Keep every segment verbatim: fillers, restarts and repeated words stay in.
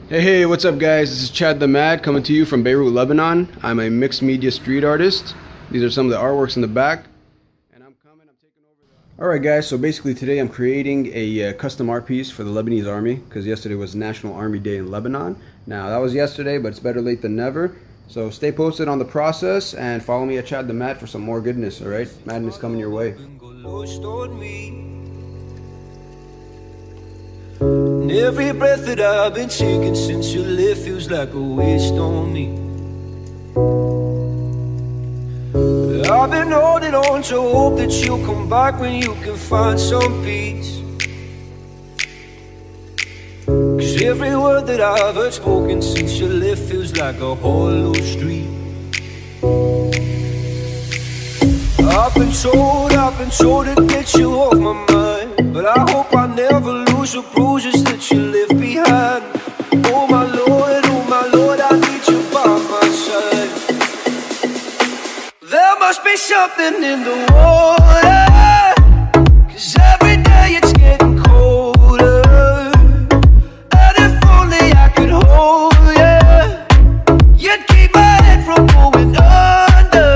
Hey, hey, what's up guys? This is Chad the Mad coming to you from Beirut, Lebanon. I'm a mixed media street artist. These are some of the artworks in the back. And I'm coming, I'm taking over the... Alright guys, so basically today I'm creating a uh, custom art piece for the Lebanese Army, because yesterday was National Army Day in Lebanon. Now that was yesterday, but it's better late than never. So stay posted on the process and follow me at Chad the Mad for some more goodness, alright? Madness coming your way. And every breath that I've been taking since you left feels like a waste on me. I've been holding on to hope that you'll come back when you can find some peace. Cause every word that I've heard spoken since you left feels like a hollow street. I've been told, I've been told to get you off my mind, but I hope I never lose the bruises that you left behind. Oh my Lord, oh my Lord, I need you by my side. There must be something in the water, cause every day it's getting colder. And if only I could hold you, you'd keep my head from going under.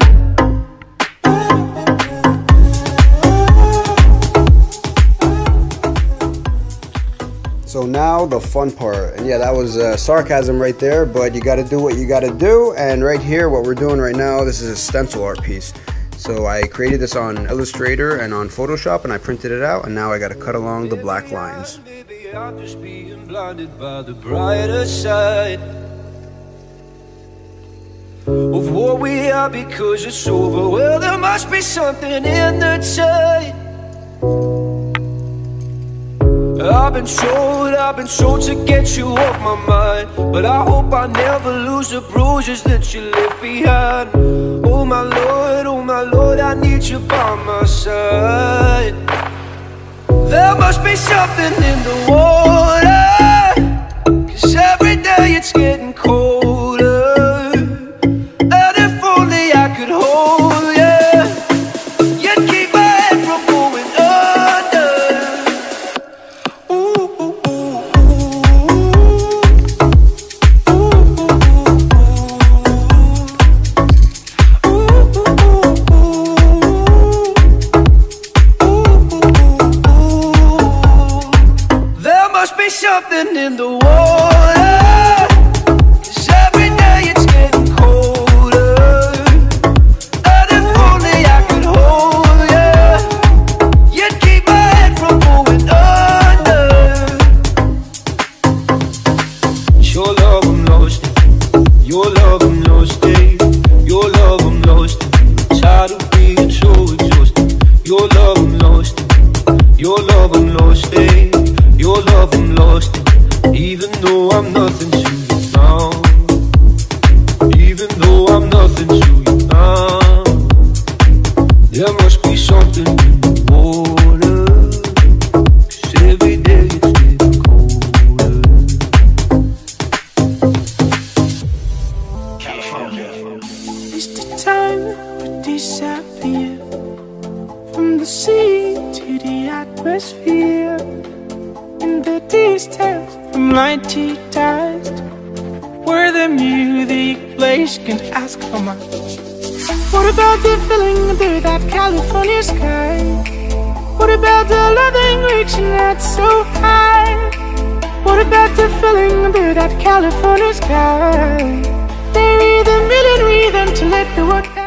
So now the fun part, and yeah, that was uh, sarcasm right there, but you got to do what you got to do. And right here, what we're doing right now, this is a stencil art piece. So I created this on Illustrator and on Photoshop, and I printed it out, and now I got to cut along the black lines. Maybe I'm just being blinded by the brighter side of what we are because it's over. Well, there must be something in the tide. I've been told, I've been told to get you off my mind, but I hope I never lose the bruises that you left behind. Oh my Lord, oh my Lord, I need you by my side. There must be something in the water, cause every day it's getting colder. And if only I could hold you, you'd keep my head from going under. Something in the water, cause every day it's getting colder. And if only I could hold you, you'd keep my head from going under. Your love I'm lost in, your love I'm lost in, your love I'm lost in. Tired of being so exhausted. Your love I'm lost in, your love I'm lost in. Your love I'm lost in, even though I'm nothing to you now. Even though I'm nothing to you now. There must be something in the water, cause every day it's getting colder. California. It's the time we disappear from the sea to the atmosphere. In the distance, from light to dust, where the music plays, can't ask for much. What about the feeling under that California sky? What about the loving reaching out so high? What about the feeling under that California sky? There is a million reasons to let the world